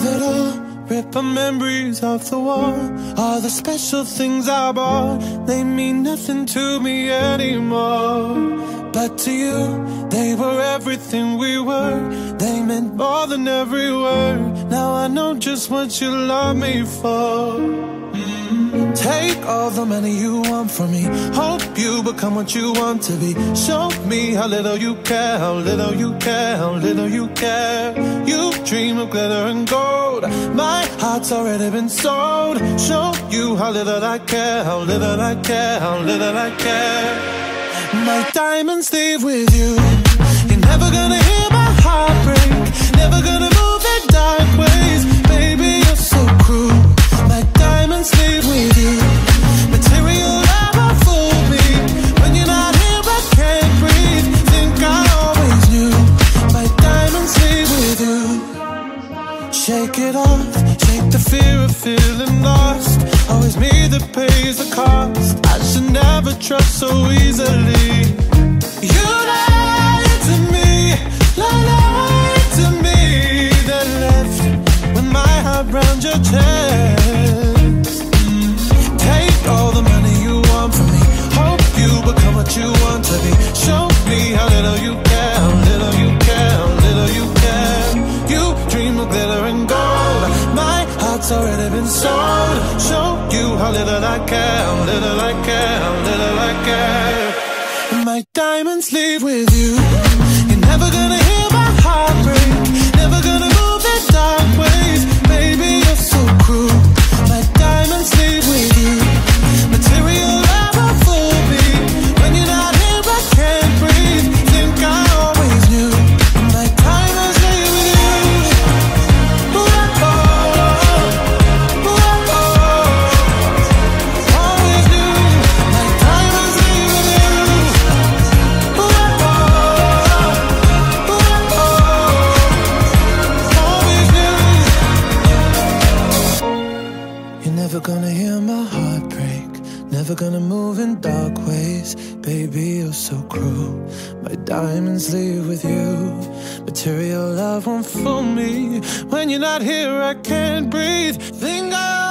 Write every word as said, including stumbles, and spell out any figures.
Leave it all, rip our memories off the wall. All the special things I bought, they mean nothing to me anymore. But to you, they were everything we were. They meant more than every word. Now I know just what you love me for. Mm-hmm. Take all the money you want from me. Hope you become what you want to be. Show me how little you care, how little you care, how little you care. You dream of glitter and gold. My heart's already been sold. Show you how little I care, how little I care, how little I care. My diamonds leave with you. You're never gonna hear my heart break. Never gonna move in dark ways. Baby, you're so cruel. My diamonds leave with you. Material love will fool me. When you're not here I can't breathe. Think I always knew. My diamonds leave with you. Shake it off, shake the fear of feeling lost. Always me that pays the cost. I should never trust so easily. You lied to me, lied to me. Then left with my heart round your chest. Take all the money you want from me. Hope you become what you want to be. Show me how little you care, how little you care, how little you care. You dream of glitter and gold. My heart's already been sold. Show you how little I care, how little I care, how little I care. And my diamonds leave with you. You're never gonna hear my heart break. Never gonna move in dark ways. Baby, you're so cruel. My diamonds leave with you. Material love will fool me. When you're not here I can't breathe. Think I always knew. My diamonds leave with you. Ooh, oh, ooh, oh, always knew. My diamonds leave with you. Ooh, oh, ooh, oh, always knew. You're never gonna hear my heart break. Never gonna move in dark ways. Baby, you're so cruel. My diamonds leave with you. Material love won't fool me. When you're not here I can't breathe. Think I